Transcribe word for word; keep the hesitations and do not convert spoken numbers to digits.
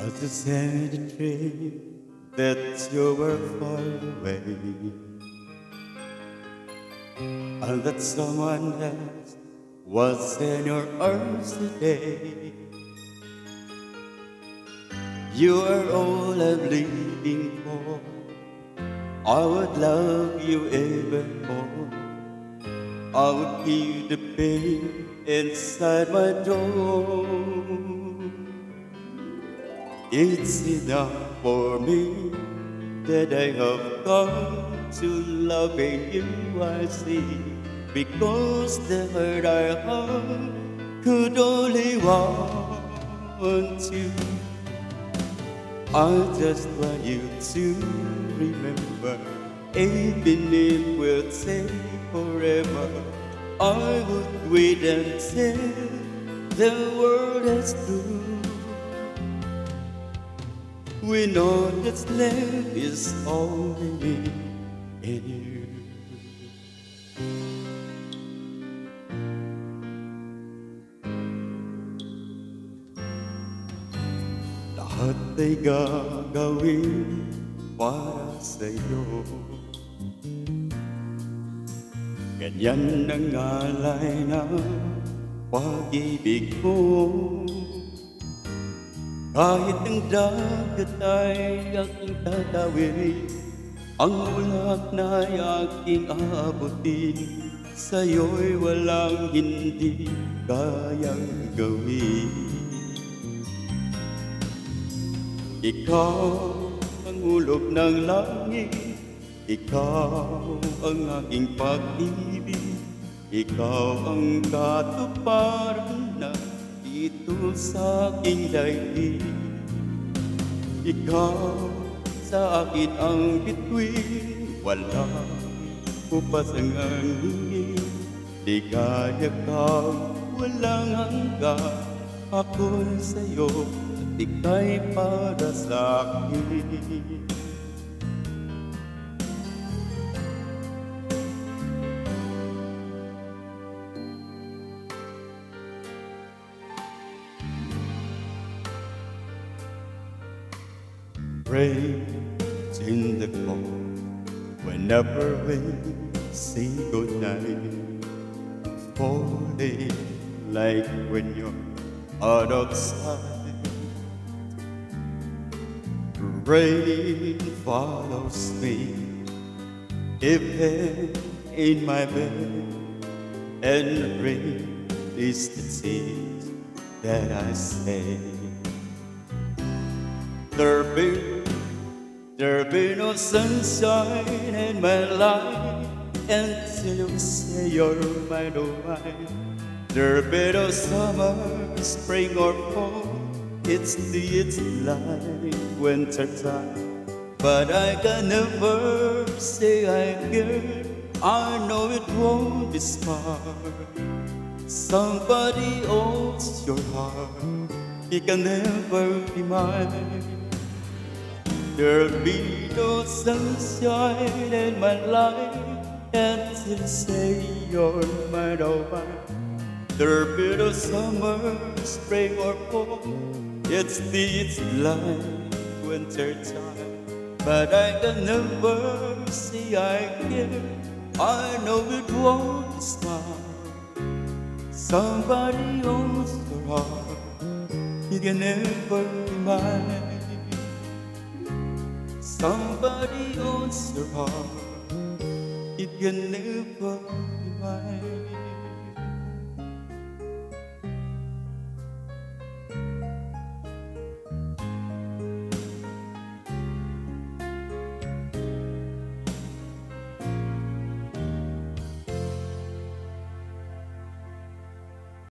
to send a dream that you were far away, and that someone else was in your arms today. You are all I'm living for. I would love you even more. I would feel the pain inside my door. It's enough for me that I have come to loving you, I see, because the hurt I have could only want you. I just want you to remember, even if we'll say forever, I would wait until the world is through. We know that's left is only me and you. Lahat ay gagawin para sa'yo. Ganyan ang alay na pag-ibig ko. Kahit ang dagat ay aking tatawid, ang ulap na ay aking aabutin, sa'yo'y walang hindi kayang gawin. Ikaw ang ulog ng langit, ikaw ang aking pag-ibig, ikaw ang katuparan na dito sa aking daigdig. Ikaw sa akin ang bituin, wala upas ang hangin. Ligaya ka, walang hanggan, ako'y sa'yo at ika'y para sa'kin. Rains in the cold whenever we say goodnight, falling like when you're out of sight. Rain follows me even in my bed, and rain is the tears that I say. There be, there be no sunshine in my life until you say you're mine, oh mine. There be no summer, spring or fall, it's the it's like winter time. But I can never say I care, I know it won't be smart. Somebody owns your heart, he can never be mine. There'll be no sunshine in my life until you say you're mine, oh mine. There'll be no summer, spring or fall, it's the it's like winter time. But I can never say I care, I know it won't be smart. Somebody owns your heart, he can never be mine. Somebody owns your heart, it can never be mine.